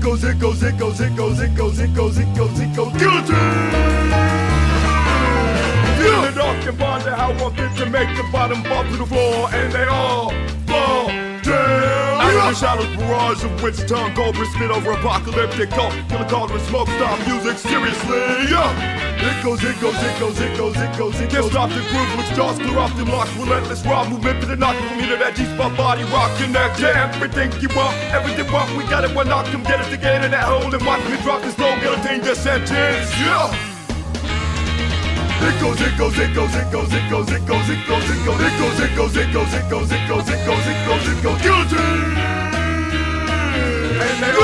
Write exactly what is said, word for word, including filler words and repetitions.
goes, it goes, it goes, it goes, it goes, it goes, it goes, it goes, guillotine! Yeah. In the dark and wonder how I fit to make the bottom fall to the floor, and they all fall down. Out of the shadows, barrage of witch tongue, cobra spit over apocalyptic cult, killer cauldron smoke, stop music seriously. Yeah. It goes, it goes, it goes, it goes, it goes, it goes. Can't stop the groove, which jaws clear off the locks. Relentless raw movement to the knock from me to that G-spot body rock. Connect to everything you want, everything want. We got it, one knock, come get us to get in that hole and watch me drop this low guillotine this sentence. Yeah. It goes, it goes, it goes, it goes, it goes, it goes, it goes, it goes, it goes, it goes, it goes, it goes, it goes, it goes, it goes, it goes, guillotine. And they